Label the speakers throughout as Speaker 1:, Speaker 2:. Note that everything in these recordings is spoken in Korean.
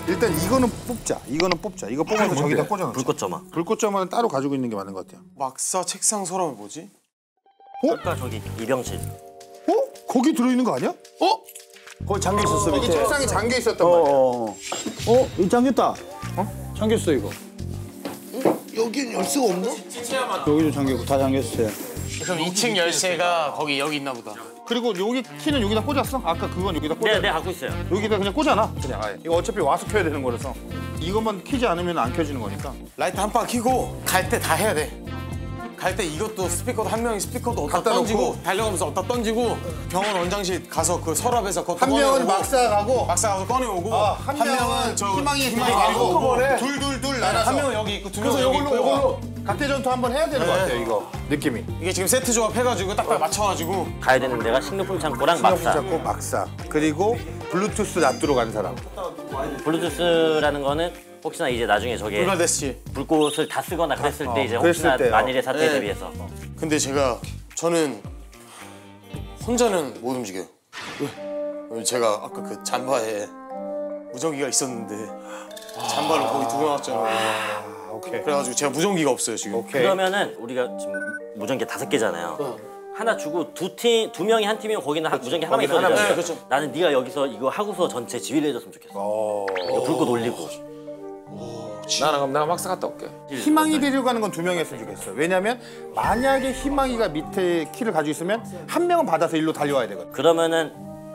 Speaker 1: 일단 이거는 뽑자. 이거는 뽑자. 이거 뽑아서 저기다 꽂아놓자.
Speaker 2: 불꽃점화.
Speaker 1: 불꽃점화는 따로 가지고 있는 게 맞는 것 같아요.
Speaker 3: 막사 책상 서랍이 뭐지?
Speaker 2: 아까 저기 이병실.
Speaker 1: 어? 거기 들어있는 거 아니야? 어?
Speaker 4: 거기 잠겨 있었어
Speaker 1: 거기
Speaker 4: 밑에.
Speaker 1: 책상이 잠겨 있었단 말이야.
Speaker 4: 이거 잠겼다. 잠겼어 이거.
Speaker 1: 여긴 열 수가 없나?
Speaker 4: 여기도 잠겼고 다 잠겼어요.
Speaker 3: 그럼 2층 열쇠가 여기 있나 보다.
Speaker 1: 그리고 여기 키는 여기다 꽂았어? 아까 그건 여기다 꽂았어.
Speaker 2: 네, 갖고 있어요.
Speaker 1: 여기다 그냥 꽂아놔. 그냥 아예. 이거 어차피 와서 켜야 되는 거라서. 이것만 키지 않으면 안 켜지는 거니까.
Speaker 3: 라이트 한 방 켜고 갈 때 다 해야 돼. 갈 때 이것도 스피커도 한 명이 스피커도 어디다
Speaker 1: 갖다
Speaker 3: 던지고
Speaker 1: 놓고.
Speaker 3: 달려가면서 어디다 던지고 병원 원장실 가서 그 서랍에서 그것도
Speaker 1: 한 명은
Speaker 3: 꺼내오고,
Speaker 1: 막사 가고
Speaker 3: 막사 가서 꺼내오고
Speaker 1: 한 명은
Speaker 3: 저
Speaker 1: 희망이
Speaker 3: 데리고
Speaker 1: 둘 나눠서.
Speaker 3: 한 명은 여기 있고 두
Speaker 1: 그래서
Speaker 3: 명은 여기 있고
Speaker 1: 요걸로 각대전투 한번 해야 되는 것 같아요, 이거. 느낌이.
Speaker 3: 이게 지금 세트 조합 해가지고 딱딱 맞춰가지고
Speaker 2: 가야 되는 데가 식료품 창고랑 막사.
Speaker 1: 잡고 막사. 그리고 블루투스 놔두러 간 사람.
Speaker 2: 블루투스라는 거는 혹시나 이제 나중에 저게
Speaker 3: 불발됐지.
Speaker 2: 불꽃을 다 쓰거나 그랬을 때 이제
Speaker 1: 그랬을
Speaker 2: 혹시나
Speaker 1: 때요.
Speaker 2: 만일의 사태에
Speaker 3: 네.
Speaker 2: 대비해서.
Speaker 3: 근데 저는 혼자는 못 움직여요. 왜? 제가 아까 그 잠바에 무전기가 있었는데 잠바를 거기 두고 나왔잖아요.
Speaker 1: 오케이.
Speaker 3: 그래가지고 제가 무전기가 없어요 지금.
Speaker 1: 오케이.
Speaker 2: 그러면은 우리가 지금 무전기 5개잖아요. 하나 주고 두 명이 한 팀이면 거기는 무전기 하나만 있어야 되잖아요.
Speaker 3: 네, 그렇죠.
Speaker 2: 나는 네가 여기서 이거 하고서 전체 지휘를 해줬으면 좋겠어. 이거 불꽃 올리고.
Speaker 5: 나는 그럼 내가 막사 갔다 올게.
Speaker 1: 희망이 데려가는 건 2명이 했으면 좋겠어요. 왜냐면 만약에 희망이가 밑에 키를 가지고 있으면 한 명은 받아서 일로 달려와야 되거든.
Speaker 2: 그러면은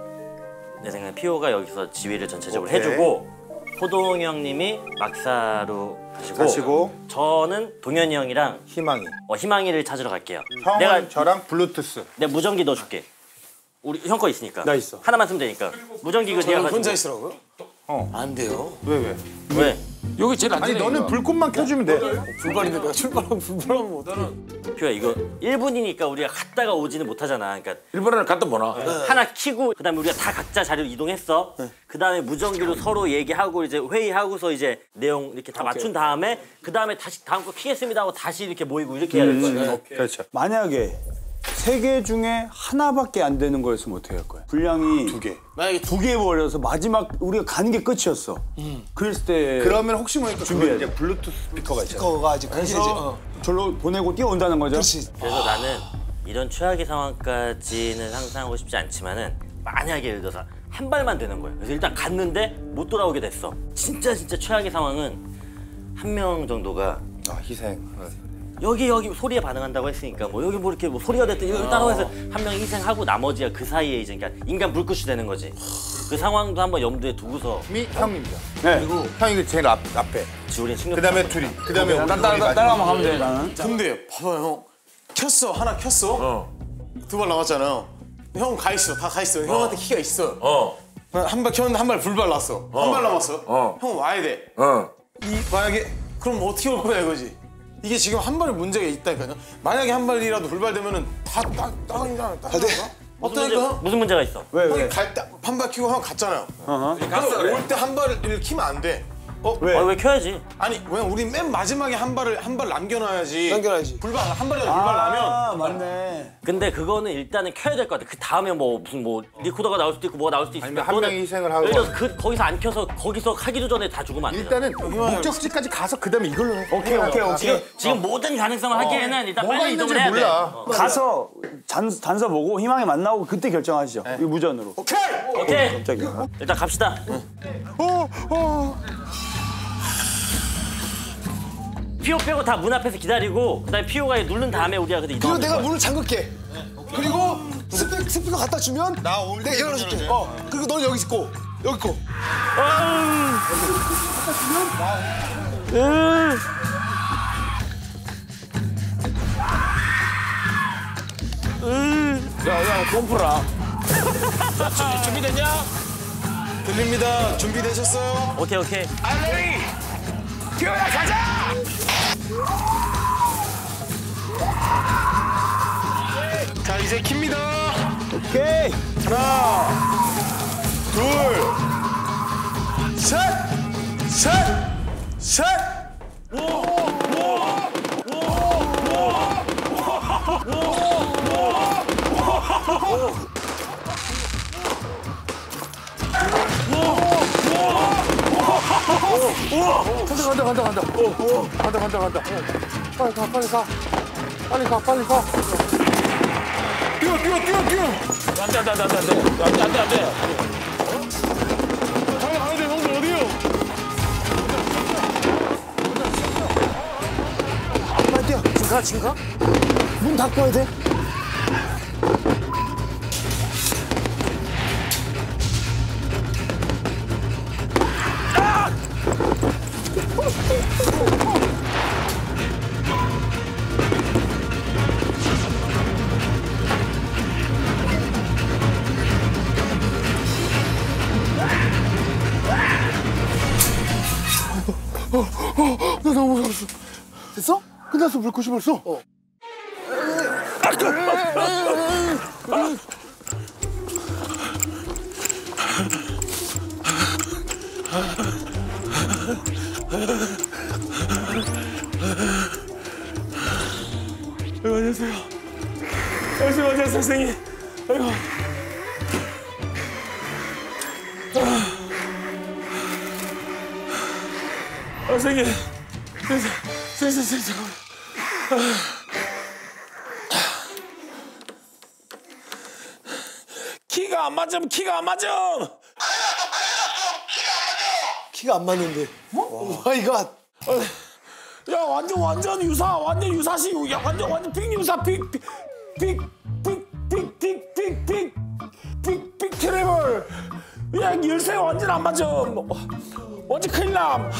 Speaker 2: 내 생각에 피오가 여기서 지휘를 전체적으로
Speaker 1: 오케이.
Speaker 2: 해주고 호동 형님이 막사로 가시고 저는 동현이 형이랑
Speaker 1: 희망이.
Speaker 2: 희망이를 찾으러 갈게요.
Speaker 1: 형은
Speaker 2: 내가
Speaker 1: 저랑 블루투스.
Speaker 2: 내가 무전기 넣어줄게. 우리 형 거 있으니까.
Speaker 4: 나 있어.
Speaker 2: 하나만 쓰면 되니까. 무전기 이거 네가
Speaker 3: 저는
Speaker 2: 가지고.
Speaker 3: 혼자 있으라고요? 안 돼요.
Speaker 1: 왜?
Speaker 2: 왜?
Speaker 5: 여기 제일
Speaker 1: 아니
Speaker 5: 안전해.
Speaker 1: 너는 불꽃만 켜주면 돼.
Speaker 3: 불발인데 내가 출발하면 불발하면 어떡해.
Speaker 2: 피오야 이거 1분이니까 우리가 갔다가 오지는 못하잖아. 그러니까
Speaker 5: 일본에는 갔다 뭐나.
Speaker 2: 하나 키고 그다음에 우리가 다 각자 자리로 이동했어. 그다음에 무전기로 서로 얘기하고 이제 회의하고서 이제 내용 이렇게 다 맞춘 다음에 그다음에 다시 다음 거 키겠습니다 하고 다시 이렇게 모이고 이렇게 해야 될 거야.
Speaker 1: 그렇죠.
Speaker 4: 만약에 3개 중에 하나밖에 안 되는 거였으면 어떻게 할 거야? 분량이
Speaker 1: 2개.
Speaker 3: 만약에
Speaker 4: 2개 버려서 마지막 우리가 가는 게 끝이었어. 그랬을 때
Speaker 1: 그러면 혹시 모르니까
Speaker 4: 준비해야
Speaker 1: 이제 블루투스 스피커가 있잖아.
Speaker 6: 그거가 아직
Speaker 4: 그래서 절로 보내고 뛰어온다는 거죠?
Speaker 6: 그렇지.
Speaker 2: 그래서 나는 이런 최악의 상황까지는 상상하고 싶지 않지만은 만약에 예를 들어서 한 발만 되는 거예요. 그래서 일단 갔는데 못 돌아오게 됐어. 진짜 최악의 상황은 한 명 정도가
Speaker 1: 희생.
Speaker 2: 여기 소리에 반응한다고 했으니까 뭐 여기 뭐 이렇게 뭐 소리가 됐든 이걸 따라고 해서 한 명이 희생하고 나머지가 그 사이에 이제 그러니까 인간 불꽃이 되는 거지. 그 상황도 한번 염두에 두고서
Speaker 1: 형님이죠.
Speaker 4: 네.
Speaker 1: 그리고 형이 제일 앞에.
Speaker 2: 우리 신경
Speaker 1: 그다음에 둘이. 그다음에 우리
Speaker 4: 따라가면 하면 돼 나는.
Speaker 3: 근데 봐봐요 형. 켰어. 하나 켰어. 2발 남았잖아요. 형 가 있어. 다 가 있어. 형한테 키가 있어. 한 발 켰는데 한 발 불발 났어. 한 발 남았어. 형 와야 돼. 만약에 그럼 어떻게 올 거야 이거지. 이게 지금 한 발에 문제가 있다니까요. 만약에 한 발이라도 불발되면은 다 어떠니까?
Speaker 2: 무슨 문제가 있어?
Speaker 4: 왜?
Speaker 3: 갈 때 한 발 키고 형 갔잖아요. 올 때 한 발을 키면 안 돼.
Speaker 2: 왜 켜야지?
Speaker 3: 아니 왜 우리 맨 마지막에 한 발 남겨놔야지.
Speaker 6: 남겨놔야지.
Speaker 3: 불발 한 발이라도 불발 나면.
Speaker 4: 아 맞네.
Speaker 2: 근데 그거는 일단은 켜야 될 것 같아. 그 다음에 뭐 무슨 뭐 리코더가 나올 수도 있고 뭐가 나올 수도 있으니까.
Speaker 1: 아니면 한 명이 희생을 하고.
Speaker 2: 예를 들어서 거기서 안 켜서 거기서 하기도 전에 다 죽으면 안 돼.
Speaker 1: 일단은 목적지까지 가서 그다음에 이걸로 해.
Speaker 4: 오케이.
Speaker 2: 지금 모든 가능성을 하기에는 일단
Speaker 1: 뭐가
Speaker 2: 빨리
Speaker 1: 있는지
Speaker 2: 이동을 해야
Speaker 1: 몰라.
Speaker 2: 돼.
Speaker 4: 가서 단서 보고 희망이 만나고 그때 결정하시죠. 이 무전으로.
Speaker 2: 오케이.
Speaker 4: 갑자기.
Speaker 2: 일단 갑시다. 피오 빼고 다 문 앞에서 기다리고 그다음에 피오가 누른 다음에 우리가 그때
Speaker 6: 그리고
Speaker 2: 이동하면
Speaker 6: 내가
Speaker 2: 될 거야.
Speaker 6: 문을 잠글게. 그리고 스피커 갖다 주면 내가 열어줄게. 그리고 넌 여기 있고 여기 있고.
Speaker 5: 야야 돈 풀어라.
Speaker 3: 준비됐냐? 들립니다. 준비되셨어요?
Speaker 2: 오케이.
Speaker 5: 기어야 가자.
Speaker 3: 자 이제 킵니다.
Speaker 4: 오케이.
Speaker 3: 하나, 둘, 셋.
Speaker 1: 간다. 간다. 빨리 가. 빨리 가. 뛰어.
Speaker 5: 안돼.
Speaker 3: 가야 돼, 형들 어디요?
Speaker 6: 빨리 뛰어. 지금 가? 문 닫고 와야 돼.
Speaker 1: 나 너무 무서웠어. 됐어? 끝났어, 불꽃이 벌써?
Speaker 5: 안녕하세요. 선생님. 아이고. 선생님. 선생님. 키가 안 맞음.
Speaker 6: 키가 안 맞는데. 오 마이 갓.
Speaker 5: 야 완전 유사시. 야 완전 빅유사 빅 트래블. 야 열쇠 완전 안 맞음. 완전 큰일 남.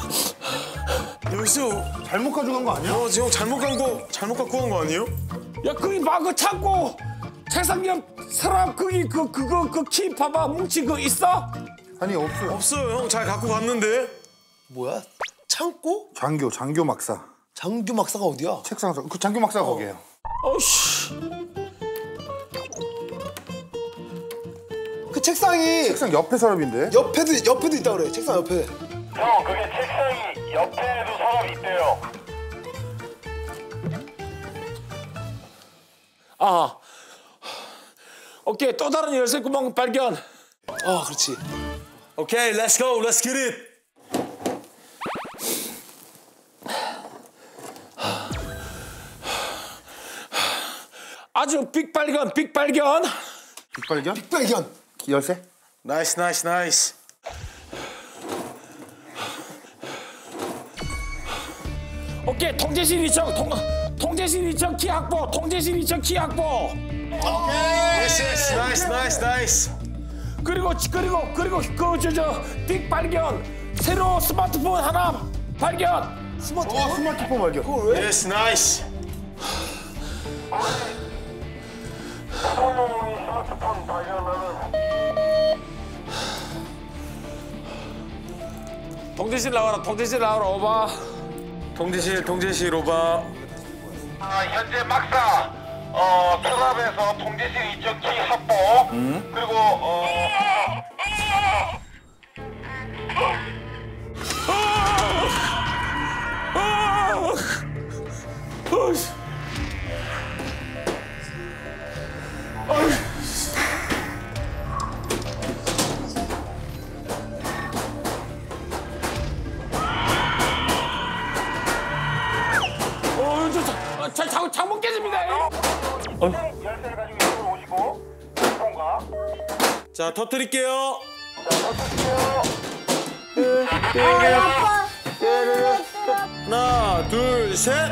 Speaker 3: 열쇠
Speaker 1: 잘못 가져간 거 아니야?
Speaker 3: 지금 잘못 갖고 간 거 아니에요?
Speaker 5: 야 거기 봐, 그 창고 책상 옆 서랍 거기 그 키 봐봐, 뭉치 그거 있어?
Speaker 1: 아니, 없어요.
Speaker 3: 없어요, 형 잘 갖고 갔는데.
Speaker 6: 뭐야? 창고?
Speaker 1: 장교 막사.
Speaker 6: 장교 막사가 어디야?
Speaker 1: 책상에서. 그 장교 막사가 거기에요.
Speaker 5: 어씨.
Speaker 6: 그 책상이
Speaker 1: 책상 옆에 서랍인데?
Speaker 6: 옆에도 있다 그래. 책상 옆에.
Speaker 7: 형, 그게 책상이 옆에도 서랍이 있대요.
Speaker 5: 아. 오케이, 또 다른 열쇠 구멍 발견.
Speaker 6: 아, 그렇지.
Speaker 3: 오케이, let's go, let's get it.
Speaker 5: 아주 빅 발견.
Speaker 1: 빅발견?
Speaker 6: 발견.
Speaker 1: 열쇠?
Speaker 3: 나이스.
Speaker 5: 오케이, 통제실 이청 키 확보.
Speaker 3: Yes, 나이스.
Speaker 5: 그리고 빅 발견. 새로 스마트폰 하나 발견.
Speaker 1: 스마트폰 발견.
Speaker 3: Yes, 나이스.
Speaker 7: 손놈이 스마트폰 발견하면
Speaker 5: 통제실 나와라. 오바.
Speaker 3: 통제실 오바.
Speaker 7: 현재 막사 서랍에서 통제실 이쪽 키 확보. 그리고
Speaker 5: 창문 깨집니다.
Speaker 7: 열쇠를 가지고 이쪽으로 오시고 통과.
Speaker 3: 자, 터뜨릴게요. 하나, 둘, 셋.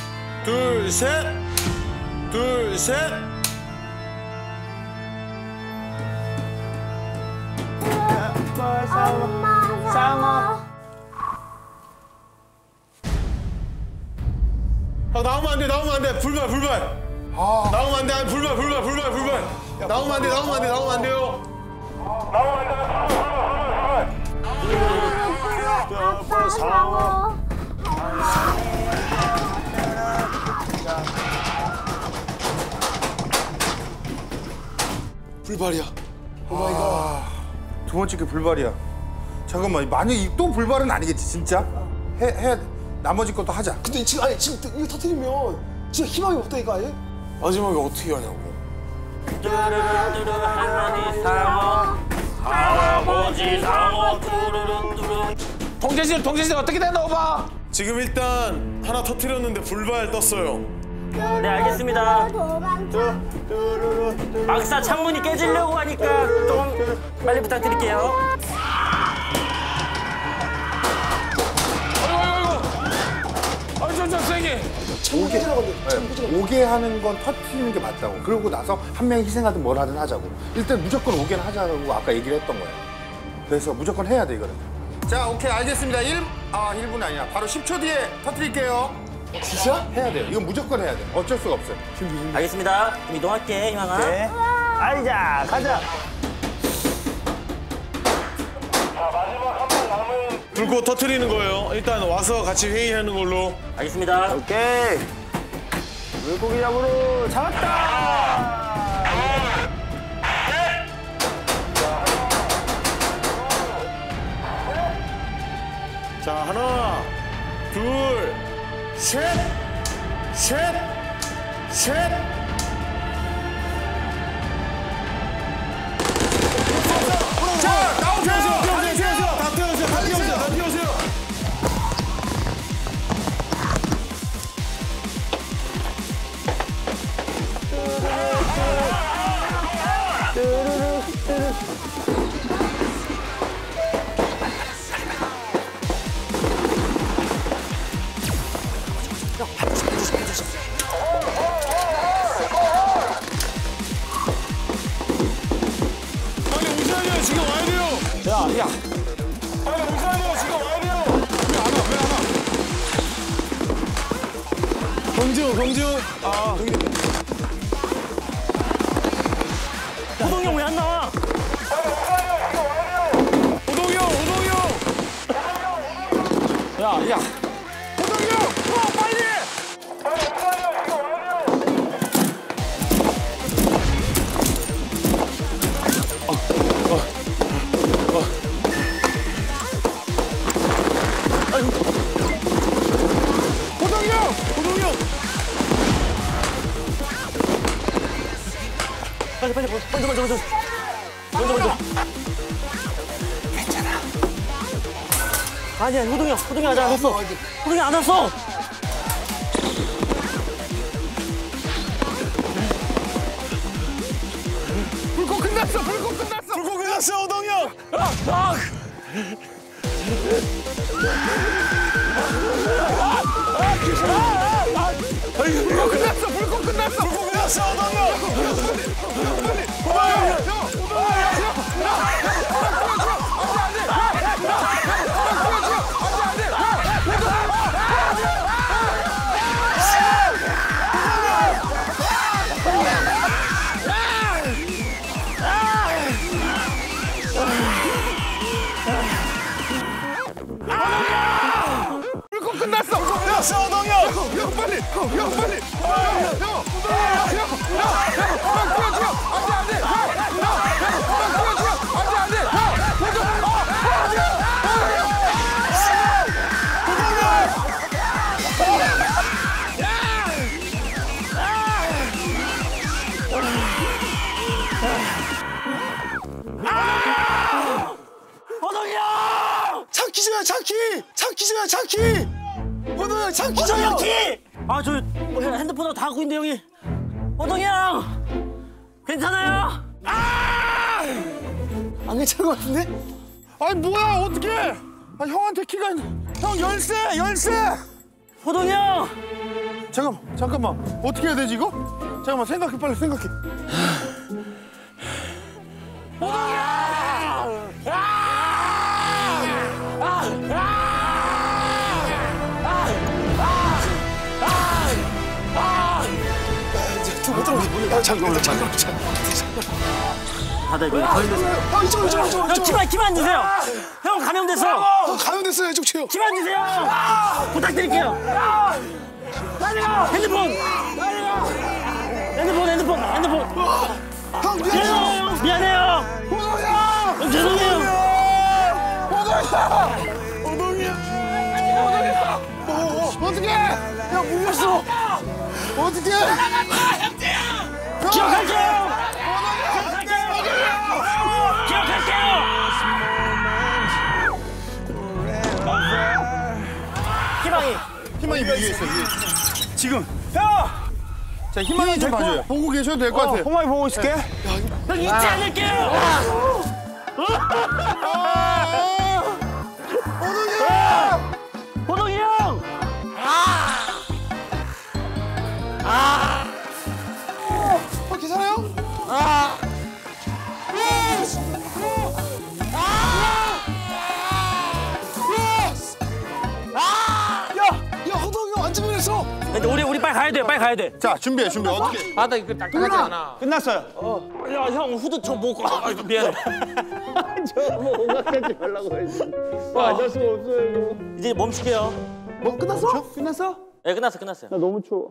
Speaker 3: 나오면 안 돼. 불발. 나오면 안 돼. 불발. 나오면 안 돼요.
Speaker 8: 아빠 상어.
Speaker 6: 불발이야.
Speaker 1: 두 번째 게 불발이야. 잠깐만, 만약 또 불발은 아니겠지, 진짜? 해. 나머지 것도 하자.
Speaker 6: 근데 지금 이거 터뜨리면 진짜 희망이 없다니까 아예?
Speaker 3: 마지막에 어떻게 하냐고.
Speaker 2: 뚜루루뚜루 할머니 상어, 할아버지 상어, 뚜루루뚜루.
Speaker 5: 통제실 어떻게 되나 오빠?
Speaker 3: 지금 일단 하나 터뜨렸는데 불발 떴어요.
Speaker 2: 네, 알겠습니다. 막사 창문이 깨지려고 하니까 좀 빨리 부탁드릴게요.
Speaker 5: 아이고. 저 세게.
Speaker 1: 오게 하는 건 터트리는 게 맞다고. 그러고 나서 한 명이 희생하든 뭘 하든 하자고. 일단 무조건 오게는 하자고 아까 얘기를 했던 거예요. 그래서 무조건 해야 돼, 이거는. 자, 오케이, 알겠습니다. 1분 아니야. 바로 10초 뒤에 터트릴게요. 진짜? 해야 돼요. 이건 무조건 해야 돼. 어쩔 수가 없어요.
Speaker 2: 알겠습니다. 그럼 이동할게, 희망아.
Speaker 4: 네. 알자, 가자.
Speaker 7: 자, 마지막 한 번 남은
Speaker 3: 불꽃 터뜨리는 거예요. 일단 와서 같이 회의하는 걸로.
Speaker 2: 알겠습니다.
Speaker 4: 오케이. 물고기 잡으러 잡았다.
Speaker 3: 자, 하나, 둘, 셋, 셋, 셋.
Speaker 1: 자, 나오세요!
Speaker 3: 다 뛰어오세요. 빨리 오셔야 돼요. 지금 와야 돼요.
Speaker 5: 야.
Speaker 3: 빨리 오셔야 돼요. 지금 와야 돼요. 경지훈.
Speaker 2: 호동이 형 왜 안 나와?
Speaker 3: 호동이 형.
Speaker 5: 야.
Speaker 3: 호동이 형.
Speaker 2: 먼저. 아니야, 호동이 아직 안 왔어. 호동이 안 왔어.
Speaker 3: 불꽃 끝났어, 호동이 형. 불꽃 끝났어, 호동이
Speaker 6: 차키! 호동이 차키 줘요!
Speaker 2: 아, 저 핸드폰으로 다 하고 있는데, 형이. 호동이 형! 괜찮아요?
Speaker 6: 안 괜찮은 것 같은데?
Speaker 1: 아니, 뭐야, 어떡해! 아, 형한테 키가. 형, 열쇠!
Speaker 2: 호동이 형!
Speaker 1: 잠깐만. 어떻게 해야 되지, 이거? 잠깐만, 빨리 생각해.
Speaker 6: 잠깐만.
Speaker 2: 다들 이거 걸렸어.
Speaker 6: 이쪽으로.
Speaker 2: 형, 키만 주세요. 형, 감염됐어.
Speaker 6: 감염됐어요, 이쪽 치요.
Speaker 2: 키만 주세요. 부탁드릴게요. 핸드폰.
Speaker 6: 형, 미안해요.
Speaker 2: 미안해요. 형, 죄송해요.
Speaker 6: 어떡해! 야, 물렸어! 어떡해!
Speaker 2: 기억할게요.
Speaker 1: 희망이 위에 있어. 위에.
Speaker 4: 지금. 야!
Speaker 1: 자, 희망이 좀 봐줘요. 보고 계셔도 될 것 같아요.
Speaker 4: 호망이 보고 있을게.
Speaker 2: 형 잊지 않을게요. 호동이 형.
Speaker 6: 괜찮아요? 야, 호동이 형 완전 변했어.
Speaker 2: 근데 우리 빨리 가야 돼. 빨리 가야 돼.
Speaker 1: 자, 준비해. 어떻게?
Speaker 9: 바닥 이거 딱딱하지 않아.
Speaker 4: 끝났어요.
Speaker 2: 야, 형 후드 저 못 가. 아, 미안해. 이제 멈출게요.
Speaker 6: 뭐 끝났어?
Speaker 4: 끝났어?
Speaker 2: 네, 끝났어요.
Speaker 4: 나 너무 추워.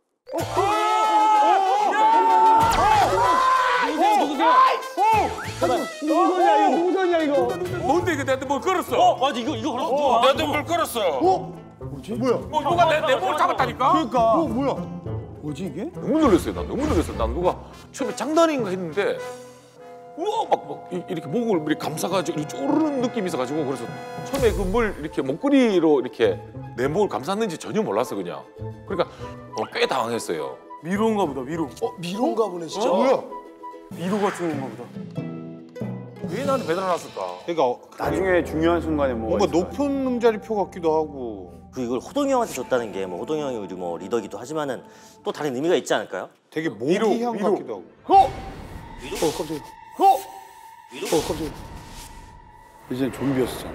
Speaker 4: 누구 소리야 이거?
Speaker 9: 뭔데 이거 내한테 뭘 걸었어?
Speaker 2: 맞아, 이거 걸었어.
Speaker 9: 내한테 뭘 걸었어?
Speaker 1: 뭐야?
Speaker 9: 누가 내 몸을 잡았다니까?
Speaker 4: 그러니까.
Speaker 1: 뭐야?
Speaker 4: 뭐지 이게?
Speaker 9: 너무 놀랐어요. 난 너무 놀랐어. 난 누가 처음에 장난인가 했는데 우와 막 이렇게 목을 이렇게 감싸가지고 이렇게 쪼르르는 느낌이 있어가지고 그래서 처음에 그 뭘 이렇게 목걸이로 이렇게 내 목을 감쌌는지 전혀 몰랐어 그냥. 그러니까 꽤 당황했어요.
Speaker 4: 미로인가 보다 미로.
Speaker 6: 미로인가 보네 진짜.
Speaker 1: 뭐야?
Speaker 4: 미로 같은 건가 보다.
Speaker 9: 왜 나한테 매달아놨을까?
Speaker 1: 그러니까
Speaker 4: 나중에 중요한 순간에
Speaker 1: 뭔가
Speaker 4: 있을까?
Speaker 1: 높은 음자리표 같기도 하고.
Speaker 2: 그리고 이걸 호동이 형한테 줬다는 게 뭐 호동이 형이 우리 뭐 리더기도 하지만은 또 다른 의미가 있지 않을까요?
Speaker 1: 되게 모기향
Speaker 4: 미로.
Speaker 1: 같기도 하고.
Speaker 6: 깜짝이야. 깜짝이야.
Speaker 4: 이제 좀비였었잖아.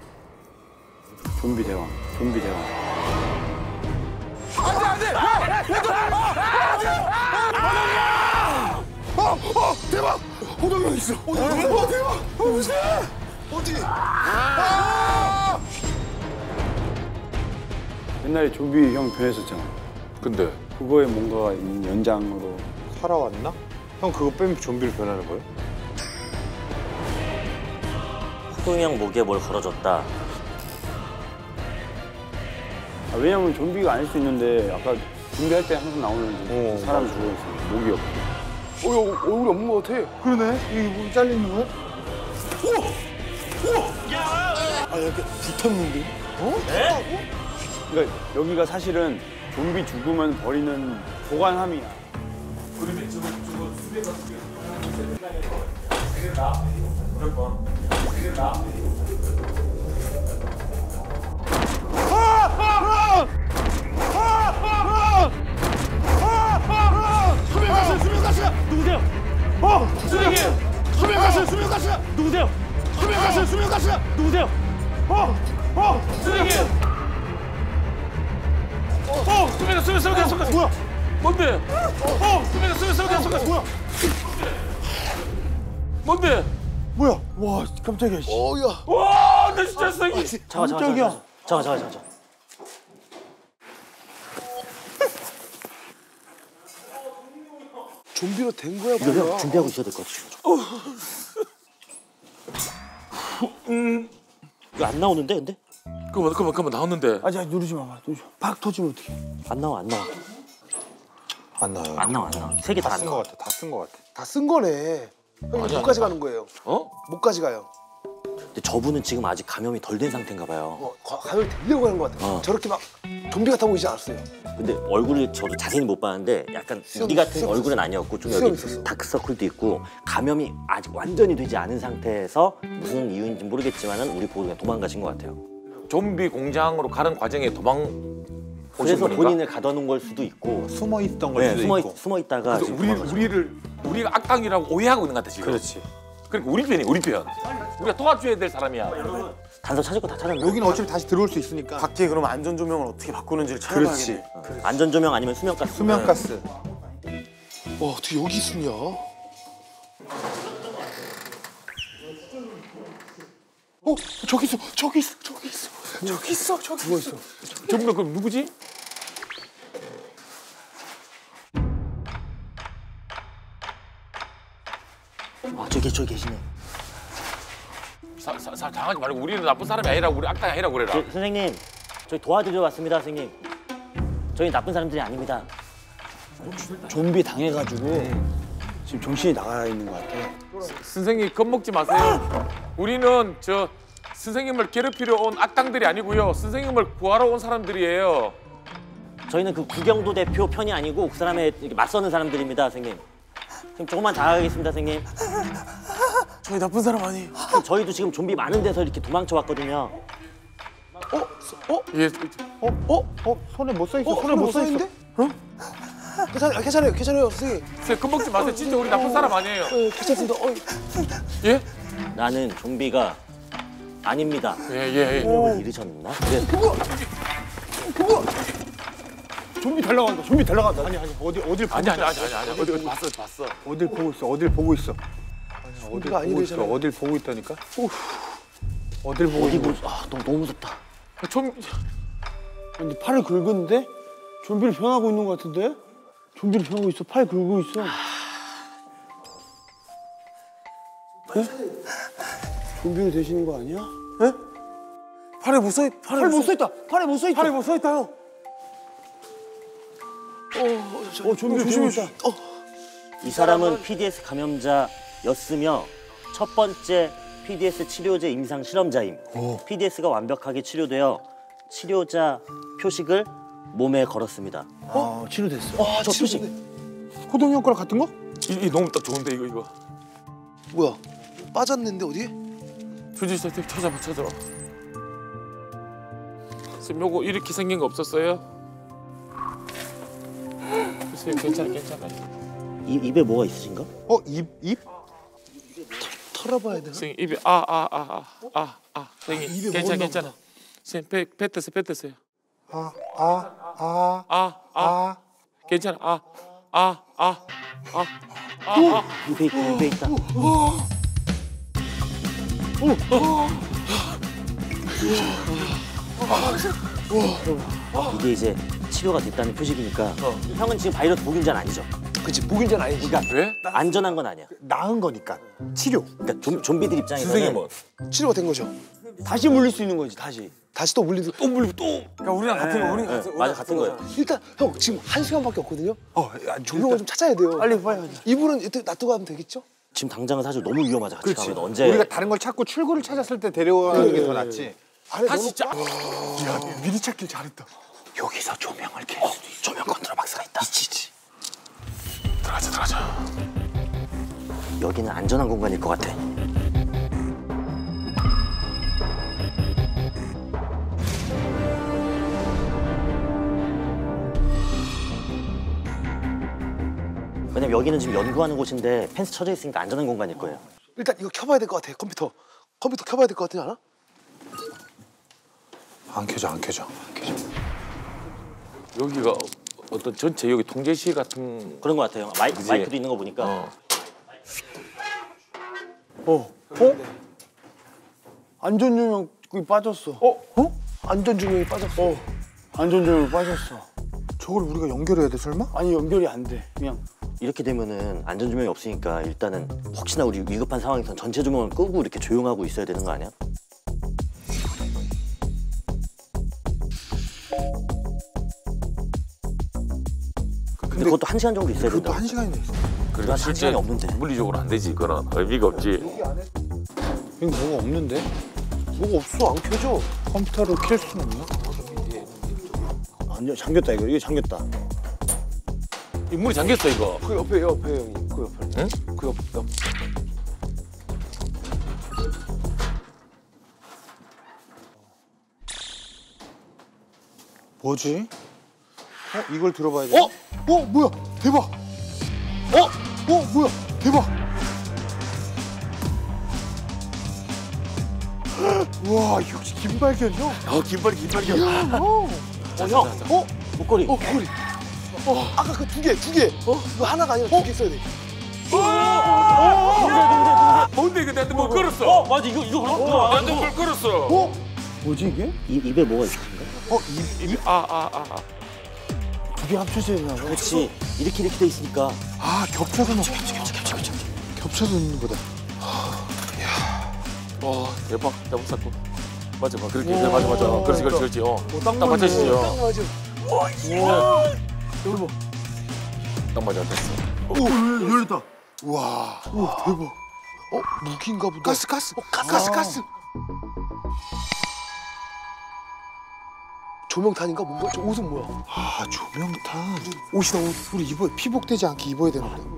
Speaker 4: 좀비 대왕.
Speaker 1: 대박! 호동이 형 있어. 대박! 무슨? 어디?
Speaker 4: 옛날에 좀비 형 변했었잖아.
Speaker 9: 근데
Speaker 4: 그거에 뭔가 있는 연장으로.
Speaker 1: 살아왔나? 형 그거 빼면 좀비로 변하는 거예요?
Speaker 2: 호동이 형 목에 뭘 걸어줬다.
Speaker 4: 왜냐면 좀비가 아닐 수 있는데 아까 준비할 때 항상 나오는 사람이 죽어있어. 목이 없고.
Speaker 1: 얼굴이 없는 것 같아. 그러네. 이게 뭐 잘리는 거야?
Speaker 6: 아, 이렇게 붙었는데?
Speaker 4: 그러니까 여기가 사실은 좀비 죽으면 버리는 보관함이야.
Speaker 1: 수면가스!
Speaker 2: 누구세요?
Speaker 1: 수면가스!
Speaker 2: 누구세요?
Speaker 1: 수면가스!
Speaker 2: 누구세요?
Speaker 9: 수면가 뭐야? 뭔데? 수면가 뭐야? 뭔데?
Speaker 1: 뭐야? 와, 깜짝이야. 씨.
Speaker 6: 야.
Speaker 9: 와, 나 진짜 쓰기.
Speaker 2: 잠깐.
Speaker 6: 좀비로 된 거야,
Speaker 2: 이거
Speaker 6: 뭐야?
Speaker 2: 형 준비하고 있어야 될 것 같아. 이거 안 나오는데 근데?
Speaker 9: 그만 나왔는데.
Speaker 4: 아, 자 누르지 마. 팍 터지면 어떡해.
Speaker 2: 안 나와.
Speaker 1: 안 나요.
Speaker 2: 안 나와. 세 개 다 안
Speaker 1: 쓴 거
Speaker 2: 나와.
Speaker 1: 같아. 다 쓴 거 같아.
Speaker 6: 다 쓴 거네. 형이
Speaker 9: 아니야,
Speaker 6: 못 가져가는 거예요. 못 가져가요.
Speaker 2: 근데 저분은 지금 아직 감염이 덜 된 상태인가 봐요.
Speaker 6: 가면 되려고 하는 것 같아요. 저렇게 막 좀비 같아 보이지 않았어요.
Speaker 2: 근데 얼굴을 저도 자세히 못 봤는데 약간
Speaker 6: 수염,
Speaker 2: 우리 같은
Speaker 6: 수염
Speaker 2: 얼굴은
Speaker 6: 있었어.
Speaker 2: 아니었고 좀
Speaker 6: 수염
Speaker 2: 여기
Speaker 6: 있었어.
Speaker 2: 다크서클도 있고 감염이 아직 완전히 되지 않은 상태에서 무슨 이유인지 모르겠지만은 우리 보고 그냥 도망가신 것 같아요.
Speaker 9: 좀비 공장으로 가는 과정에 도망 오신
Speaker 2: 그래서
Speaker 9: 분인가?
Speaker 2: 본인을 가둬놓은 걸 수도 있고
Speaker 1: 숨어 있던 걸 수도 있고.
Speaker 2: 숨어 있다가
Speaker 9: 그래서
Speaker 2: 지금 도망가신
Speaker 9: 우리가 악당이라고 오해하고 있는 것 같아 지금.
Speaker 1: 그렇지.
Speaker 9: 그러니까 우리 편. 우리가 도와줘야 될 사람이야.
Speaker 2: 단서 찾을 거 다 찾았네.
Speaker 1: 여기는 어차피 다시 들어올 수 있으니까.
Speaker 3: 밖에 그럼 안전 조명을 어떻게 바꾸는지를 찾아봐야겠네.
Speaker 2: 안전조명 아니면 수면가스.
Speaker 1: 수면가스.
Speaker 6: 와, 어떻게 여기 있었냐?
Speaker 1: 저기 있어.
Speaker 6: 누워 있어.
Speaker 9: 저분은 그럼 누구지?
Speaker 2: 저기 계시네.
Speaker 9: 당하지 말고 우리는 나쁜 사람이 아니라고 우리 악당이 아니라고 그래라.
Speaker 2: 선생님, 저희 도와드리러 왔습니다, 선생님. 저희 나쁜 사람들이 아닙니다.
Speaker 4: 좀비 당해가지고 지금 정신이 나가 있는 것 같아.
Speaker 9: 선생님 겁먹지 마세요. 우리는 저 선생님을 괴롭히러 온 악당들이 아니고요. 선생님을 구하러 온 사람들이에요.
Speaker 2: 저희는 그 구경도 대표 편이 아니고 그 사람에 이렇게 맞서는 사람들입니다, 선생님. 선생님 조금만 다가가겠습니다, 선생님.
Speaker 3: 저희 나쁜 사람 아니에요.
Speaker 2: 저희도 지금 좀비 많은 데서 이렇게 도망쳐 왔거든요.
Speaker 9: 예,
Speaker 1: 손에 못 써 있어. 손에 못 써 있어.
Speaker 6: 있는데? 괜찮아요, 선생님.
Speaker 9: 선생님 겁먹지 마세요. 진짜 우리 나쁜 사람 아니에요.
Speaker 6: 괜찮습니다.
Speaker 9: 예?
Speaker 2: 나는 좀비가 아닙니다.
Speaker 9: 예.
Speaker 2: 왜 이러셨나? 그래.
Speaker 1: 좀비 달려간다. 좀비 달려간다. 아니 어딜 보고
Speaker 9: 아니. 어디 봤어.
Speaker 1: 어딜 보고 있어. 어딜 보고 있어.
Speaker 6: 좀비가 아니래잖아요.
Speaker 1: 어딜 보고 있다니까. 어딜 보고
Speaker 2: 어디
Speaker 1: 있는
Speaker 2: 보자. 아, 너무 무섭다.
Speaker 9: 좀
Speaker 4: 근데 팔을 긁었는데? 좀비를 변하고 있는 것 같은데? 좀비를 변하고 있어. 팔 긁고 있어. 네? 좀비가 되시는 거 아니야?
Speaker 6: 팔에 못 써 있다.
Speaker 4: 팔에 못 써 있다. 팔에 못 써 있다.
Speaker 6: 팔에 못 써 있다요.
Speaker 4: 좀비가 되고 있다.
Speaker 2: 이 사람은 PDS 감염자였으며 첫 번째 PDS 치료제 임상 실험자임. PDS가 완벽하게 치료되어 치료자 표식을 몸에 걸었습니다.
Speaker 4: 치료됐어.
Speaker 2: 저 표식.
Speaker 1: 호동이 형 거랑 같은 거?
Speaker 9: 이 너무 딱 좋은데 이거.
Speaker 6: 뭐야? 빠졌는데 어디?
Speaker 9: 주지 선생님 찾아봐. 선생님 요거 이렇게 생긴 거 없었어요? 선생님 괜찮아.
Speaker 2: 입에 뭐가 있으신가?
Speaker 1: 입?
Speaker 6: 털어봐야 되나?
Speaker 9: 선생님 입에 선생님 괜찮아. 선생님 뱉으세요. 괜찮아.
Speaker 2: 입에 있다. 이게 이제 치료가 됐다는 표식이니까 형은 지금 바이러스 보균자는 아니죠?
Speaker 6: 그치, 보균자는 아니지.
Speaker 2: 그러니까
Speaker 9: 왜?
Speaker 2: 안전한 건 아니야.
Speaker 1: 나은 거니까. 치료.
Speaker 2: 그러니까 좀비들 입장에서는
Speaker 9: 선생님은
Speaker 6: 치료가 된 거죠.
Speaker 4: 다시 물릴 수 있는 거지, 다시.
Speaker 6: 다시 또 물리고 또 물리고 또.
Speaker 3: 그러니까 우리랑 같은 거, 우리
Speaker 2: 맞아 같은 거예요.
Speaker 6: 일단 형 지금 1시간밖에 없거든요. 조명을 좀 찾아야 돼요.
Speaker 4: 빨리 가자.
Speaker 6: 이분은 이때 놔두고 가면 되겠죠?
Speaker 2: 지금 당장은 사실 너무 위험하죠. 같이 가면 언제
Speaker 1: 우리가 다른 걸 찾고 출구를 찾았을 때 데려가는 게 더 낫지.
Speaker 6: 안에
Speaker 9: 다시 짜.
Speaker 1: 미리 찾길 잘했다.
Speaker 2: 여기서 조명을 켤 수도 있어. 조명 컨트롤 박스가 있다. 있지.
Speaker 9: 들어가자.
Speaker 2: 여기는 안전한 공간일 것 같아. 왜냐면 여기는 지금 연구하는 곳인데 펜스 쳐져 있으니까 안전한 공간일 거예요.
Speaker 6: 일단 이거 켜봐야 될 것 같아. 컴퓨터 켜봐야 될 것 같지 않아?
Speaker 1: 안 켜져.
Speaker 9: 여기가 어떤 전체 여기 통제실 같은
Speaker 2: 그런 것 같아요. 마이크도 있는 거 보니까.
Speaker 4: 안전조명 거기 빠졌어.
Speaker 6: 안전조명이 빠졌어.
Speaker 4: 안전조명 빠졌어.
Speaker 1: 저걸 우리가 연결해야 돼 설마?
Speaker 4: 아니, 연결이 안 돼. 그냥.
Speaker 2: 이렇게 되면은 안전조명이 없으니까 일단은 혹시나 우리 위급한 상황에선 전체 조명을 끄고 이렇게 조용하고 있어야 되는 거 아니야? 근데 그것도 1시간 정도 있어야 된다.
Speaker 1: 그것도 1시간이나 있어.
Speaker 9: 그러니까
Speaker 2: 한 시간이 없는데.
Speaker 9: 물리적으로 안 되지. 그거는 의미가 없지.
Speaker 1: 여기 뭐가 없는데?
Speaker 6: 뭐가 없어. 안 켜져.
Speaker 1: 컴퓨터로 켤 수는 없나?
Speaker 4: 아니야, 잠겼다, 이거 잠겼다.
Speaker 9: 이 문이 잠겼어 이거.
Speaker 6: 그 옆에 형님. 그 옆에.
Speaker 9: 응?
Speaker 6: 그 옆.
Speaker 1: 뭐지? 이걸 들어봐야 돼. 뭐야? 대박. 뭐야? 대박. 와, 역시 김발견이요?
Speaker 2: 김발견. 형. 목걸이.
Speaker 6: 목걸이. 아까 그 두 개. 이거 하나가 아니라 2개 써야 돼.
Speaker 9: 뭔데 이거 내한테 뭘 걸었어?
Speaker 2: 맞아 이거
Speaker 9: 내한테 뭘 걸었어?
Speaker 4: 뭐지, 이게?
Speaker 2: 입에 뭐가 있으신가?
Speaker 4: 두 개 합쳐져야 되나 봐.
Speaker 2: 그렇지. 이렇게 돼 있으니까.
Speaker 1: 아, 겹쳐서 넣어. 겹쳐서 넣는 거다.
Speaker 9: 와 대박 사건. 맞아 그렇게 맞아. 그렇지. 딱 맞춰지죠. 딱 맞아 됐어.
Speaker 1: 열렸다. 와, 대박.
Speaker 6: 무기인가 보다.
Speaker 1: 가스.
Speaker 6: 가스. 조명탄인가 뭔가? 저 옷은 뭐야?
Speaker 1: 아 조명탄. 옷이다 옷. 우리 입어 피복되지 않게 입어야 되는데.